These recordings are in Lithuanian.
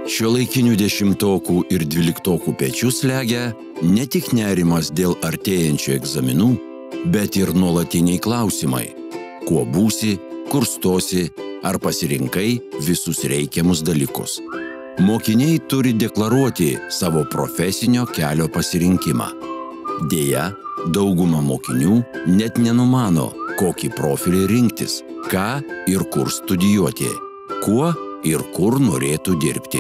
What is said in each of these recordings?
Šiuolaikinių 10-okų ir 12-okų pečius slegia ne tik nerimas dėl artėjančių egzaminų, bet ir nuolatiniai klausimai. Kuo būsi, kur stosi, ar pasirinkai visus reikiamus dalykus. Mokiniai turi deklaruoti savo profesinio kelio pasirinkimą. Deja, dauguma mokinių net nenumano, kokį profilį rinktis, ką ir kur studijuoti, kuo ir kur norėtų dirbti.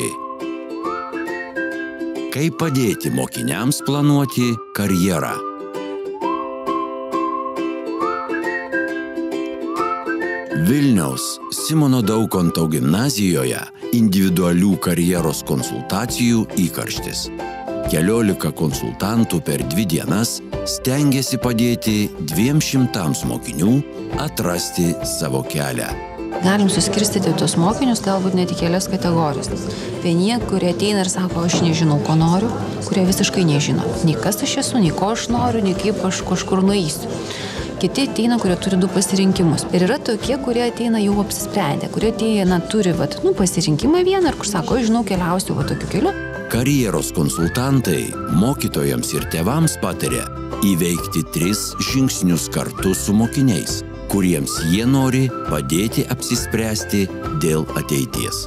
Kaip padėti mokiniams planuoti karjerą? Vilniaus Simono Daukanto gimnazijoje individualių karjeros konsultacijų įkarštis. 14 konsultantų per 2 dienas stengiasi padėti 200 mokinių atrasti savo kelią. Galim suskirstyti tuos mokinius galbūt net į kelias kategorijas. Vieni, kurie ateina ir sako, aš nežinau, ko noriu, kurie visiškai nežino. Nei kas aš esu, nei ko aš noriu, nei kaip aš kažkur nueisiu. Kiti ateina, kurie turi 2 pasirinkimus. Ir yra tokie, kurie ateina jau apsisprendę, kurie ateina turi pasirinkimą vieną, ir kur sako, aš žinau, keliausiu tokiu keliu. Karjeros konsultantai mokytojams ir tėvams pataria įveikti 3 žingsnius kartu su mokiniais, kuriems jie nori padėti apsispręsti dėl ateities.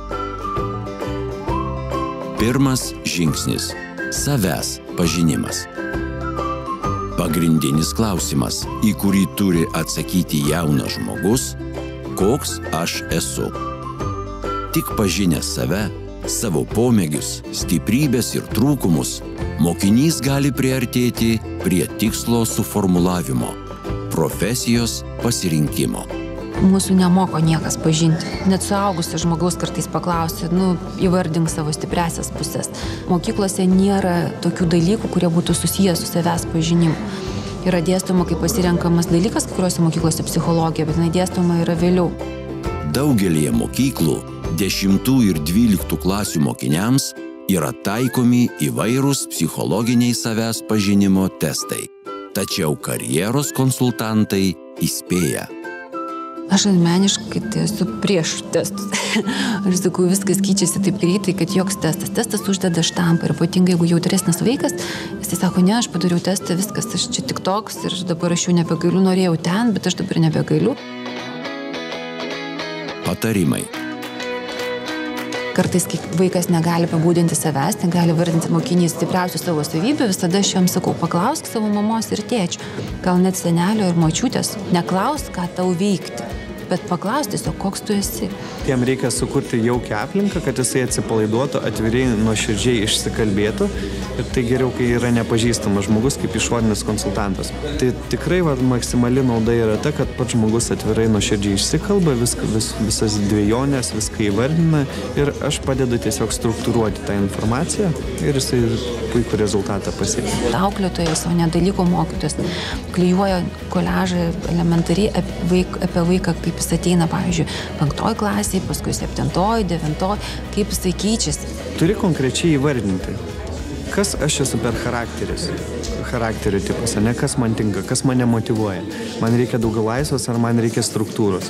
Pirmas žingsnis – savęs pažinimas. Pagrindinis klausimas, į kurį turi atsakyti jaunas žmogus – koks aš esu. Tik pažinęs save, savo pomėgius, stiprybės ir trūkumus, mokinys gali priartėti prie tikslo suformulavimo – profesijos pasirinkimo. Mūsų nemoko niekas pažinti. Net suaugusio žmogaus kartais paklausti, įvardink savo stipriasias pusės. Mokyklose nėra tokių dalykų, kurie būtų susijęs su savęs pažinimu. Yra dėstoma kaip pasirenkamas dalykas, kuriuose mokyklose psichologija, bet dėstoma yra vėliau. Daugelyje mokyklų 10 ir 12 klasių mokiniams yra taikomi įvairūs psichologiniai savęs pažinimo testai. Tačiau karjeros konsultantai įspėja. Aš asmeniškai esu prieš testus. Aš sakau, viskas keičiasi taip greitai, kad joks testas. Testas uždeda štampą ir ypatingai, jeigu jautresnis vaikas, jis sako, ne, aš padariau testą, viskas, aš čia tik toks ir dabar aš jau nebegaliu, norėjau ten, bet aš dabar nebegaliu. Patarimai. Kartais, kai vaikas negali pabūdinti savęs, negali vardinti mokinys stipriausių savo savybių, visada aš jam sakau, paklausk savo mamos ir tėčių, gal net senelio ir močiutės, neklausk, ką tau veikti, bet paklausk tiesiog, koks tu esi. Jam reikia sukurti jaukią aplinką, kad jisai atsipalaiduotų, atviriai, nuoširdžiai išsikalbėtų. Ir tai geriau, kai yra nepažįstamas žmogus kaip išorinis konsultantas. Tai tikrai maksimali nauda yra ta, kad pats žmogus atvirai nuoširdžiai išsikalba, visas dvejonės, viską įvardina ir aš padedu tiesiog struktūruoti tą informaciją ir jisai puikų rezultatą pasiekia. Auklėtojas, o ne dalyko mokytojas, klijuoja koliažą elementariai apie vaiką, kaip jis ateina, pavyzdžiui, 5 klasėje, paskui 7, 9, kaip jisai keičiasi. Turi konkrečiai įvardinti, kas aš esu per charakterio tipas, ne kas man tinka, kas mane motyvuoja. Man reikia daugiau laisvės ar man reikia struktūros.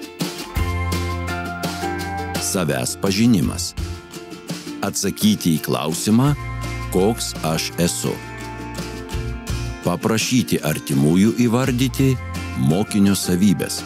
Savęs pažinimas. Atsakyti į klausimą, koks aš esu. Paprašyti artimųjų įvardyti mokinio savybės.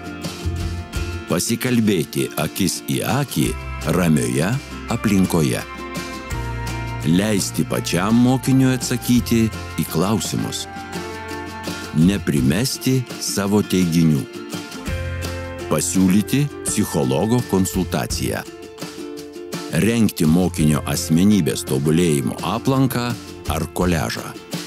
Pasikalbėti akis į akį ramioje aplinkoje. Leisti pačiam mokiniui atsakyti į klausimus. Neprimesti savo teiginių. Pasiūlyti psichologo konsultaciją. Rengti mokinio asmenybės tobulėjimo aplanką ar koliažą.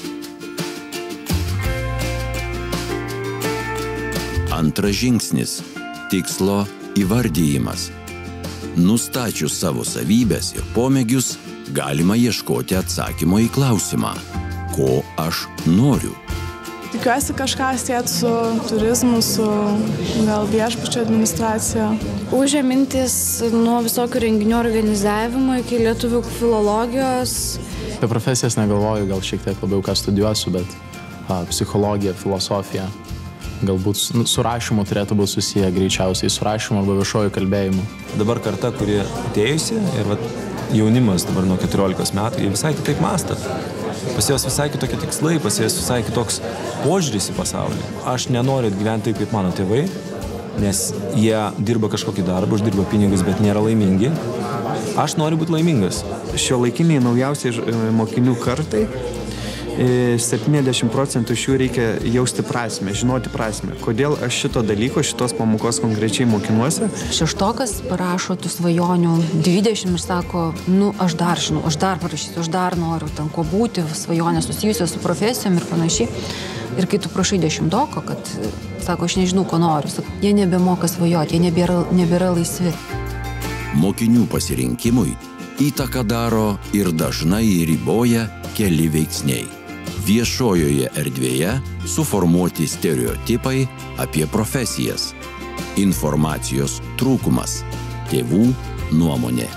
Antras žingsnis – tikslo įvardijimas. Nustačius savo savybės ir pomėgius, galima ieškoti atsakymo į klausimą, ko aš noriu. Tikiuosi kažką siet su turizmu, su gal viešbučio administracija. Užėmintis nuo visokių renginių organizavimo iki lietuvių filologijos. Apie profesijas negalvoju, gal šiek tiek labiau ką studijuosiu, bet psichologija, filosofija. Galbūt su rašymu turėtų būti susiję greičiausiai, su rašymu arba viešoju kalbėjimu. Dabar karta, kuri atėjusi ir jaunimas dabar nuo 14 metų, jie visai kitaip mąsto. Pas juos visai kitokie tikslai, pas juos visai kitoks požiūris į pasaulį. Aš nenoriu gyventi taip, kaip mano tėvai, nes jie dirba kažkokį darbą, uždirba pinigus, bet nėra laimingi. Aš noriu būti laimingas. Šiuolaikiniai naujausiai mokinių kartai 70% iš jų reikia jausti prasmę, žinoti prasmę. Kodėl aš šito dalyko, šitos pamokos konkrečiai mokinuosi? Šeštokas parašo tų svajonių 20 ir sako, aš dar žinau, aš dar parašysiu, aš dar noriu ten ko būti, svajonės susijusios su profesijom ir panašiai. Ir kai tu prašai 10-oko, kad, sako, aš nežinau, ko noriu, sako, jie nebemoka svajoti, jie nebėra laisvi. Mokinių pasirinkimui įtaką daro ir dažnai riboja keli veiksniai. Viešojoje erdvėje suformuoti stereotipai apie profesijas, informacijos trūkumas, tėvų nuomonė.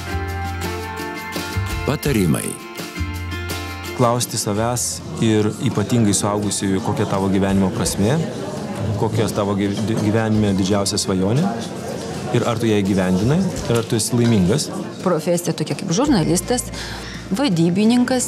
Patarimai. Klausti savęs ir ypatingai suaugusiųjų, kokia tavo gyvenimo prasmė, kokios tavo gyvenime didžiausia svajonė ir ar tu ją įgyvendinai ir ar tu esi laimingas. Profesija tokia kaip žurnalistas, vadybininkas,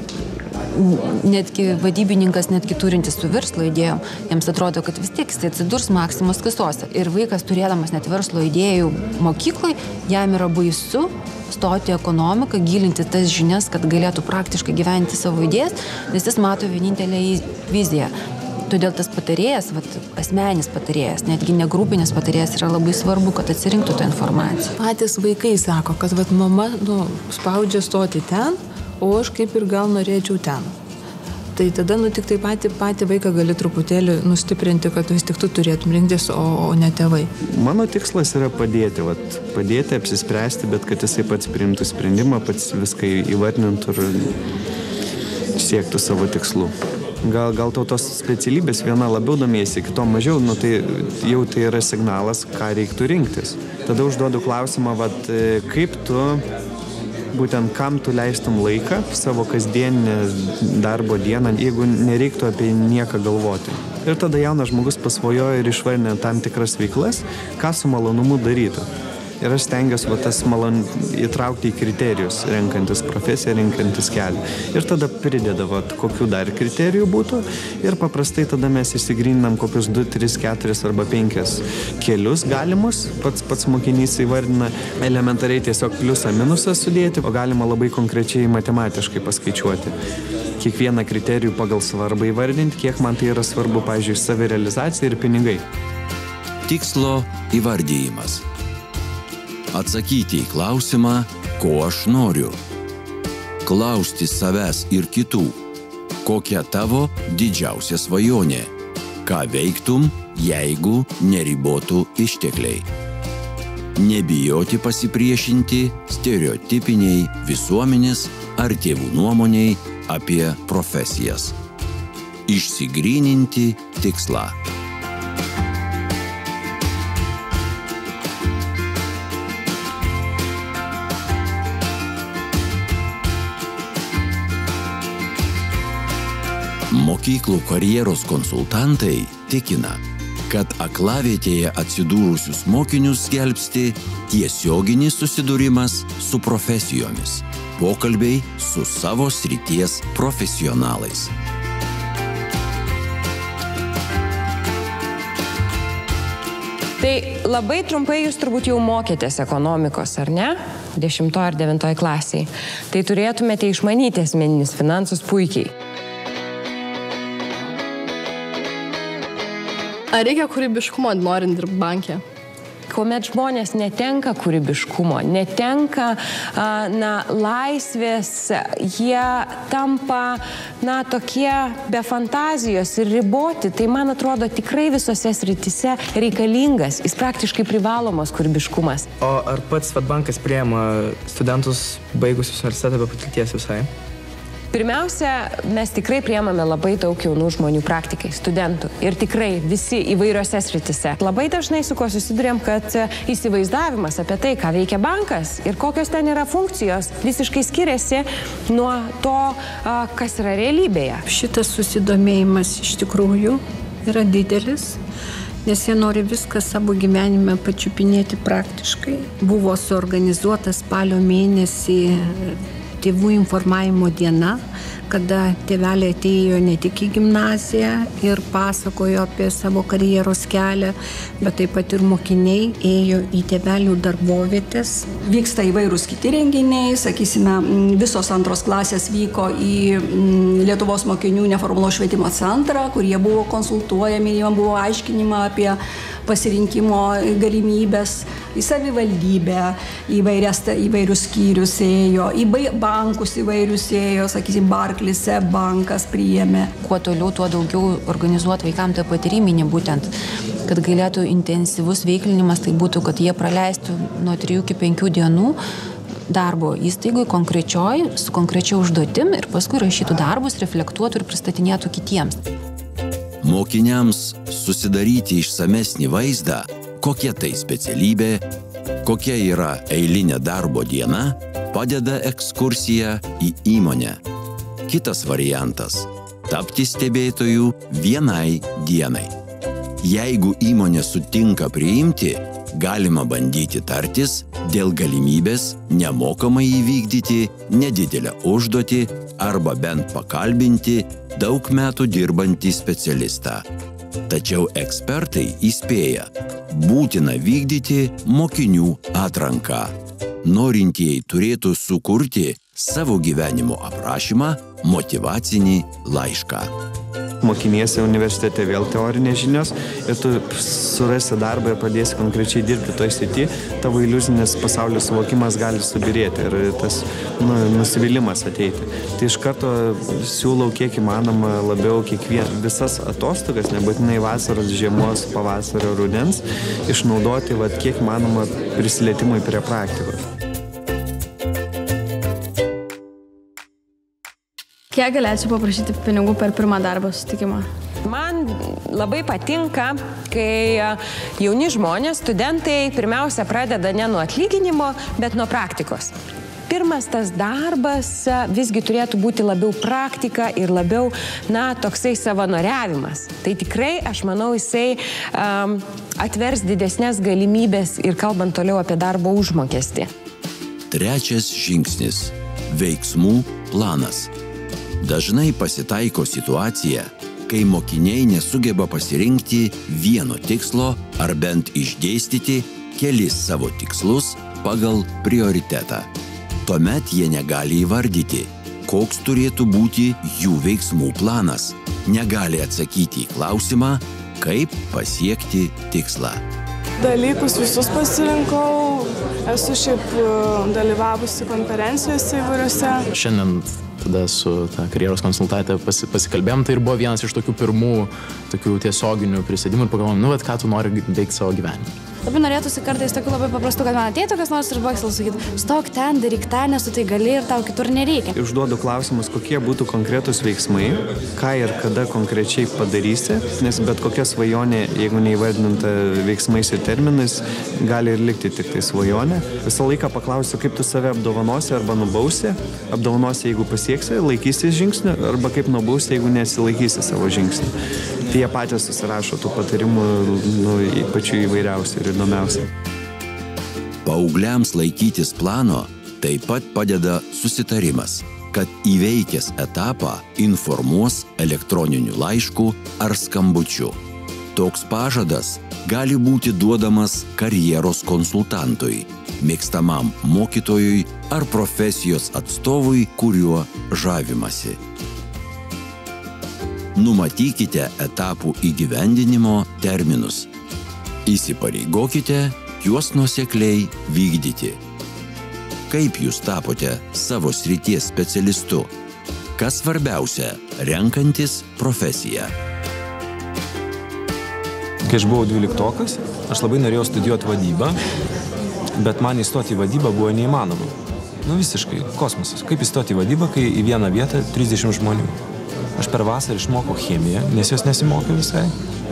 netgi turintis su verslo idėjom, jiems atrodo, kad vis tiek jis atsidurs Maksimos kasose. Ir vaikas, turėdamas net verslo idėjų mokyklai, jam yra baisu stoti ekonomiką, gilinti tas žinias, kad galėtų praktiškai gyventi savo idėjas, nes jis mato vienintelę viziją. Todėl tas patarėjas, asmenis patarėjas, netgi negrupinis patarėjas yra labai svarbu, kad atsirinktų tą informaciją. Patys vaikai sako, kad mama spaudžia stoti ten, o aš kaip ir gal norėčiau ten. Tai tada tik tai patį vaiką gali truputėlį nustiprinti, kad vis tik tu turėtum rinktis, o ne tėvai. Mano tikslas yra padėti apsispręsti, bet kad jisai pats priimtų sprendimą, pats viską įvardintų ir siektų savo tikslų. Gal tau tos specialybės viena labiau domėsi, kito mažiau, tai jau tai yra signalas, ką reiktų rinktis. Tada užduodu klausimą, kaip tu, būtent kam tu leistum laiką savo kasdieninę darbo dieną, jeigu nereiktų apie nieką galvoti. Ir tada jaunas žmogus pasvajoja ir išvardina tam tikras veiklas, ką su malonumu darytų. Ir aš stengiuosi tas įtraukti į kriterijus, renkantis profesiją, renkantis kelią. Ir tada prideda, kokių dar kriterijų būtų. Ir paprastai tada mes įsigryninam kokius 2, 3, 4 arba 5 kelius galimus. Pats mokinys įvardina elementariai tiesiog pliusą, minusą sudėti, o galima labai konkrečiai matematiškai paskaičiuoti. Kiekvieną kriterijų pagal svarbą įvardinti, kiek man tai yra svarbu, pavyzdžiui, savirealizacija ir pinigai. Tikslo įvardijimas. Atsakyti į klausimą, ko aš noriu. Klausti savęs ir kitų, kokia tavo didžiausia svajonė. Ką veiktum, jeigu neribotų ištekliai. Nebijoti pasipriešinti stereotipiniai visuomenės ar tėvų nuomoniai apie profesijas. Išsigryninti tikslą. Mokyklų karjeros konsultantai tikina, kad aklavietėje atsidūrusius mokinius gelbsti tiesioginis susidūrimas su profesijomis, pokalbiai su savo srities profesionalais. Tai labai trumpai jūs turbūt jau mokėtės ekonomikos, ar ne? 10 ar 9 klasiai. Tai turėtumėte išmanyti asmeninius finansus puikiai. Ar reikia kūrybiškumo norint dirbti banke? Kuomet žmonės netenka kūrybiškumo, netenka laisvės, jie tampa tokie be fantazijos ir riboti, tai man atrodo tikrai visose srityse reikalingas, jis praktiškai privalomas kūrybiškumas. O ar pats Svedbankas priima studentus baigusius universitetą be patirties visai? Pirmiausia, mes tikrai priemame labai daug jaunų žmonių praktikai, studentų ir tikrai visi įvairiose srityse. Labai dažnai su kuo susidurėm, kad įsivaizdavimas apie tai, ką veikia bankas ir kokios ten yra funkcijos, visiškai skiriasi nuo to, kas yra realybėje. Šitas susidomėjimas iš tikrųjų yra didelis, nes jie nori viską savo gyvenime pačiupinėti praktiškai. Buvo suorganizuota spalio mėnesį tėvų informavimo diena, kada tėveliai atėjo ne tik į gimnaziją ir pasakojo apie savo karjeros kelią, bet taip pat ir mokiniai ėjo į tėvelių darbovietės. Vyksta įvairūs kiti renginiai, sakysime, visos antros klasės vyko į Lietuvos mokinių neformalaus švietimo centrą, kur jie buvo konsultuojami, jiems buvo aiškinima apie pasirinkimo galimybės, į savivaldybę, įvairius skyrius ėjo, į bankus įvairius ėjo, sakysim, Barklise bankas priėmė. Kuo toliau, tuo daugiau organizuoti vaikams tą patyriminį būtent, kad galėtų intensyvus veiklinimas, tai būtų, kad jie praleistų nuo 3 iki 5 dienų darbo įstaigui su konkrečia užduotim ir paskui rašytų darbus, reflektuotų ir pristatinėtų kitiems. Mokiniams susidaryti išsamesnį vaizdą, kokia tai specialybė, kokia yra eilinė darbo diena, padeda ekskursija į įmonę. Kitas variantas – tapti stebėtojų vienai dienai. Jeigu įmonė sutinka priimti, galima bandyti tartis dėl galimybės nemokamai įvykdyti nedidelę užduotį arba bent pakalbinti daug metų dirbantį specialistą. Tačiau ekspertai įspėja, būtina vykdyti mokinių atranką. Norintieji turėtų sukurti savo gyvenimo aprašymą, motyvacinį laišką. Mokiniesi universitete vėl teorinės žinios ir tu surasi darbą ir pradėsi konkrečiai dirbti toj srity, tavo iliuzinis pasaulio suvokimas gali subirėti ir tas nusivylimas ateiti. Tai iš karto siūlau kiek įmanoma labiau visas atostogas, nebūtinai vasaros, žiemos, pavasario, rudens, išnaudoti kiek įmanoma prisilietimui prie praktikos. Kiek galėčiau paprašyti pinigų per pirmą darbo susitikimą? Man labai patinka, kai jauni žmonės, studentai pirmiausia pradeda ne nuo atlyginimo, bet nuo praktikos. Pirmas tas darbas visgi turėtų būti labiau praktika ir labiau, toksai savanoriavimas. Tai tikrai, aš manau, jisai atvers didesnės galimybės ir kalbant toliau apie darbo užmokestį. Trečias žingsnis – veiksmų planas. Dažnai pasitaiko situacija, kai mokiniai nesugeba pasirinkti vieno tikslo ar bent išdėstyti kelis savo tikslus pagal prioritetą. Tuomet jie negali įvardyti, koks turėtų būti jų veiksmų planas, negali atsakyti į klausimą, kaip pasiekti tikslą. Dalykus visus pasirinkau, esu šiaip dalyvavusi konferencijose įvairiose. Šiandien tada su ta karjeros konsultante pasikalbėjom, tai ir buvo vienas iš tokių pirmų tiesioginių prisėdimų ir pagalvojom, ką tu nori veikti savo gyvenime. Labai norėtųsi kartais tokių labai paprastų, kad man ateitų kas nors ir baksel sakytų, stok ten, daryk tą, nes tu tai gali ir tau kitur nereikia. Užduodu klausimus, kokie būtų konkretūs veiksmai, ką ir kada konkrečiai padarysi, nes bet kokia svajonė, jeigu neįvardinta veiksmais ir terminais, gali ir likti tik tai svajonė. Visą laiką paklausiu, kaip tu save apdovanosi arba nubausi. Apdovanosi, jeigu pasieksi, laikysi žingsnių, arba kaip nubausi, jeigu nesilaikysi savo žingsnių. Tai jie patys susirašo tų patarimų pačių įvairiausių ir įdomiausių. Paaugliams laikytis plano taip pat padeda susitarimas, kad įveikęs etapą informuos elektroniniu laišku ar skambučiu. Toks pažadas gali būti duodamas karjeros konsultantui, mėgstamam mokytojui ar profesijos atstovui, kuriuo žavimasi. Numatykite etapų įgyvendinimo terminus. Įsipareigokite juos nuosekliai vykdyti. Kaip jūs tapote savo srities specialistu? Kas svarbiausia, renkantis profesiją? Kai aš buvau 12-okas, aš labai norėjau studijuoti vadybą, bet man įstoti į vadybą buvo neįmanoma. Visiškai, kosmosas. Kaip įstoti į vadybą, kai į vieną vietą 30 žmonių? Aš per vasarą išmokau chemiją, nes jos nesimokiau visai.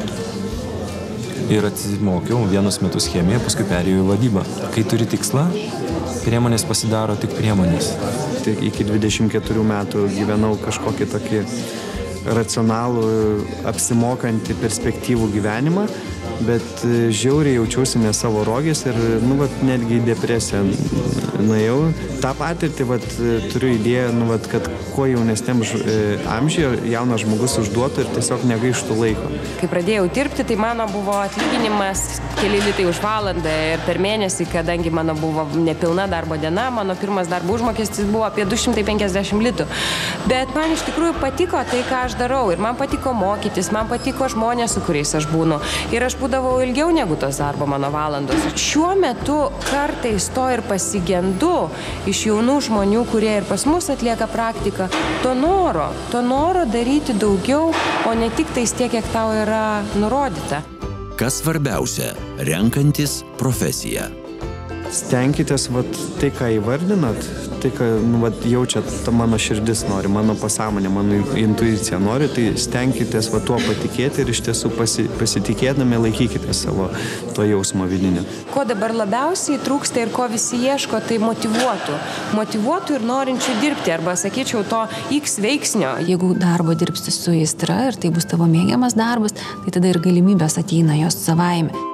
Ir atsimokiau 1 metus chemiją, paskui perėjau į vadybą. Kai turi tikslą, priemonės pasidaro tik priemonės. Iki 24 metų gyvenau kažkokį tokį racionalų, apsimokantį perspektyvų gyvenimą bet žiauriai jaučiausi ne savo rogės ir, nu, vat, netgi į depresiją nuėjau. Ta patirtį, vat, turiu idėją, nu, vat, kad kuo jaunesniam amžiuje jaunas žmogus užduotų ir tiesiog negaištų laiko. Kai pradėjau dirbti, tai mano buvo atlyginimas keli litai už valandą ir per mėnesį, kadangi mano buvo nepilna darbo diena, mano pirmas darbo užmokestis buvo apie 250 litų. Bet man iš tikrųjų patiko tai, ką aš darau ir man patiko mokytis, man patiko žmonės, su kuriais aš būnu ir aš būdavau ilgiau negu tos darbo mano valandos. Šiuo metu kartais to ir pasigendu iš jaunų žmonių, kurie ir pas mus atlieka praktiką, to noro daryti daugiau, o ne tik tais tiek, kiek tau yra nurodyta. Kas svarbiausia, renkantis profesiją? Stenkitės, vat, tai, ką įvardinat, tai, ką, nu, vat, jaučiat, mano širdis nori, mano pasąmonė, mano intuicija nori, tai stenkitės tuo patikėti ir iš tiesų pasitikėdami laikykite savo to jausmo vidinio. Ko dabar labiausiai trūksta ir ko visi ieško, tai motyvuotų ir norinčių dirbti, arba, sakyčiau, to X veiksnio. Jeigu darbo dirbsi su aistra ir tai bus tavo mėgiamas darbas, tai tada ir galimybės ateina jos savaime.